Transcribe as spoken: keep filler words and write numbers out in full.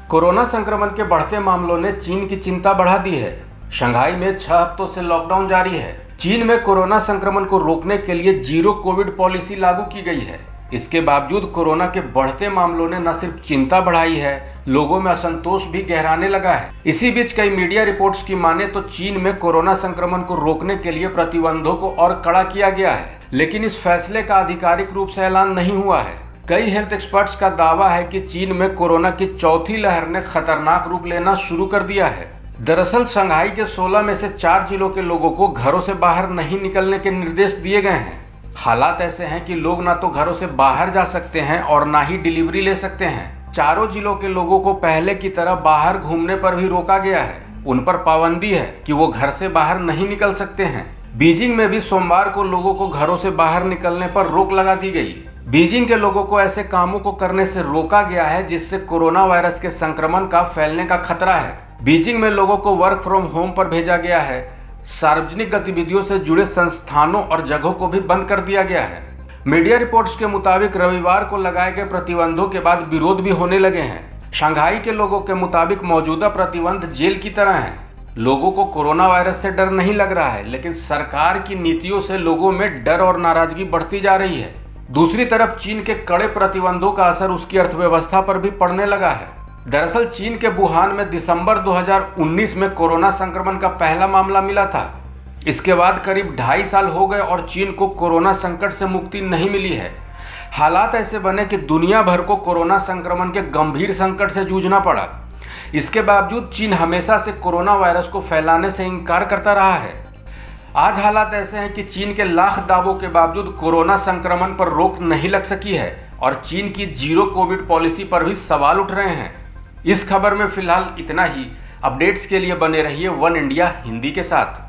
Corona संक्रमण के बढ़ते मामलों ने चीन की चिंता बढ़ा दी है। शंघाई में छह हफ्तों से लॉकडाउन जारी है। चीन में कोरोना संक्रमण को रोकने के लिए जीरो कोविड पॉलिसी लागू की गई है। इसके बावजूद कोरोना के बढ़ते मामलों ने न सिर्फ चिंता बढ़ाई है, लोगों में असंतोष भी गहराने लगा है। इसी बीच कई मीडिया रिपोर्ट्स की माने तो चीन में कोरोना संक्रमण को रोकने के लिए प्रतिबंधों को और कड़ा किया गया है, लेकिन इस फैसले का आधिकारिक रूप से ऐलान नहीं हुआ है। कई हेल्थ एक्सपर्ट्स का दावा है कि चीन में कोरोना की चौथी लहर ने खतरनाक रूप लेना शुरू कर दिया है। दरअसल शंघाई के सोलह में से चार जिलों के लोगों को घरों से बाहर नहीं निकलने के निर्देश दिए गए हैं। हालात ऐसे हैं कि लोग ना तो घरों से बाहर जा सकते हैं और ना ही डिलीवरी ले सकते हैं। चारों जिलों के लोगों को पहले की तरह बाहर घूमने पर भी रोका गया है। उन पर पाबंदी है कि वो घर से बाहर नहीं निकल सकते हैं। बीजिंग में भी सोमवार को लोगों को घरों से बाहर निकलने पर रोक लगा दी गई। बीजिंग के लोगों को ऐसे कामों को करने से रोका गया है जिससे कोरोना वायरस के संक्रमण का फैलने का खतरा है। बीजिंग में लोगों को वर्क फ्रॉम होम पर भेजा गया है। सार्वजनिक गतिविधियों से जुड़े संस्थानों और जगहों को भी बंद कर दिया गया है। मीडिया रिपोर्ट्स के मुताबिक रविवार को लगाए गए प्रतिबंधों के बाद विरोध भी होने लगे हैं। शंघाई के लोगों के मुताबिक मौजूदा प्रतिबंध जेल की तरह हैं। लोगों को कोरोना वायरस से डर नहीं लग रहा है, लेकिन सरकार की नीतियों से लोगों में डर और नाराजगी बढ़ती जा रही है। दूसरी तरफ चीन के कड़े प्रतिबंधों का असर उसकी अर्थव्यवस्था पर भी पड़ने लगा है। दरअसल चीन के वुहान में दिसंबर दो हज़ार उन्नीस में कोरोना संक्रमण का पहला मामला मिला था। इसके बाद करीब ढाई साल हो गए और चीन को कोरोना संकट से मुक्ति नहीं मिली है। हालात ऐसे बने कि दुनिया भर को कोरोना संक्रमण के गंभीर संकट से जूझना पड़ा। इसके बावजूद चीन हमेशा से कोरोना वायरस को फैलाने से इनकार करता रहा है। आज हालात ऐसे हैं कि चीन के लाख दावों के बावजूद कोरोना संक्रमण पर रोक नहीं लग सकी है और चीन की जीरो कोविड पॉलिसी पर भी सवाल उठ रहे हैं। इस खबर में फिलहाल इतना ही। अपडेट्स के लिए बने रहिए वन इंडिया हिंदी के साथ।